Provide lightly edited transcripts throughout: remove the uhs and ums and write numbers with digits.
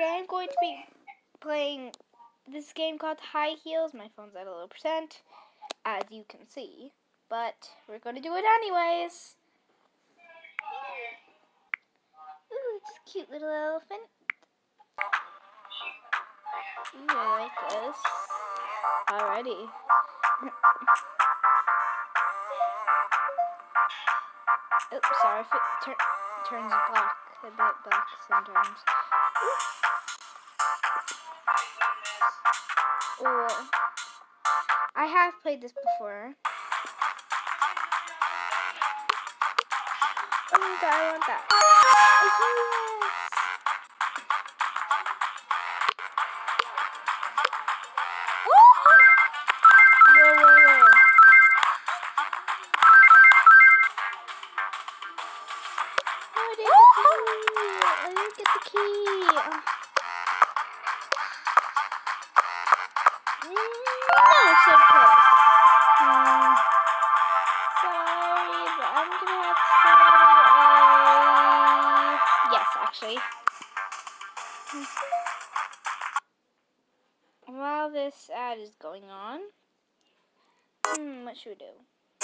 today I'm going to be playing this game called High Heels. My phone's at a low percent, as you can see, but we're going to do it anyways. Ooh, it's a cute little elephant. Ooh, I like this. Alrighty. Oops, sorry if it turns black, a bit black sometimes. Ooh. I have played this before. Oh my god, I want that. Yes! Whoa, whoa, whoa. I didn't get the key. No, so close. Sorry, but I'm gonna have to say yes, actually. While this ad is going on, what should we do?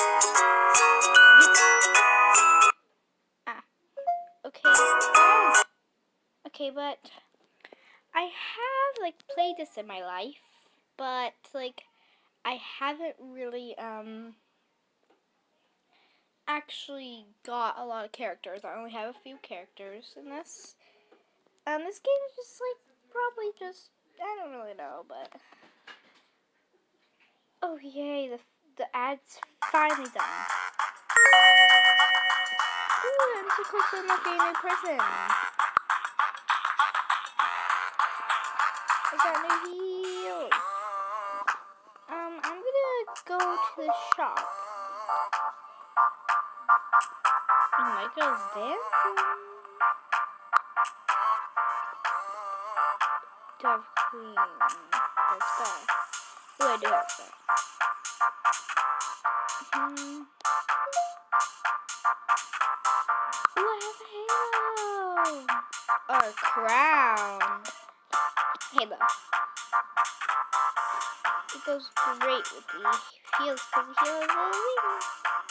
Okay. Okay, but I have played this in my life, but I haven't really actually got a lot of characters. I only have a few characters in this. This game is just probably just, I don't really know, but oh yay, the ad's finally done. Ooh, I'm so close to unlocking a new person. I got new heels. I'm gonna go to the shop. And my girl's dancing. Dove Queen. There's stuff. Oh, I do have stuff. Oh, I have a halo. Or a crown. Halo. It goes great with the heels because the heels are wings.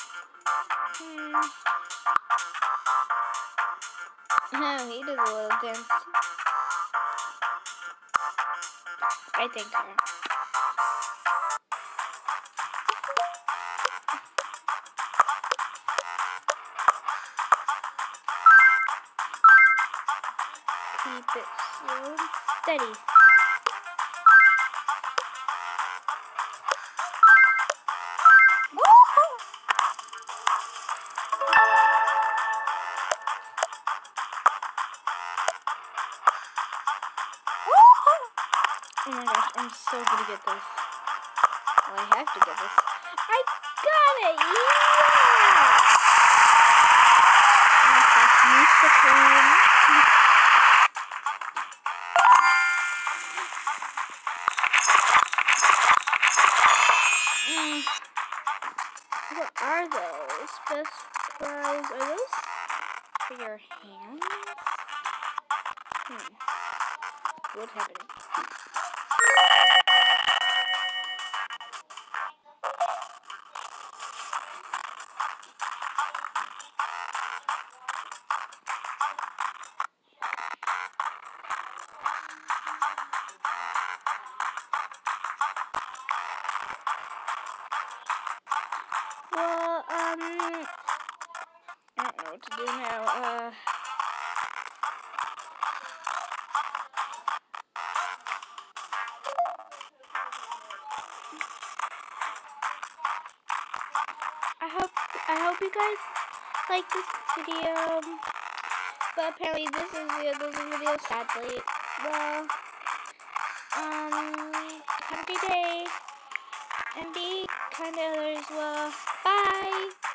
Oh, he does a little dance too. I think her. Keep it slow and steady. Oh my gosh, I'm so gonna get this. Well, I have to get this. I got it! Yeah! What are those? Best prize? Are those for your hands? What's happening? Well, I don't know what to do now. I hope you guys like this video, but apparently this is the other video, sadly. Well, have a good day, and be kind to others. Well, bye!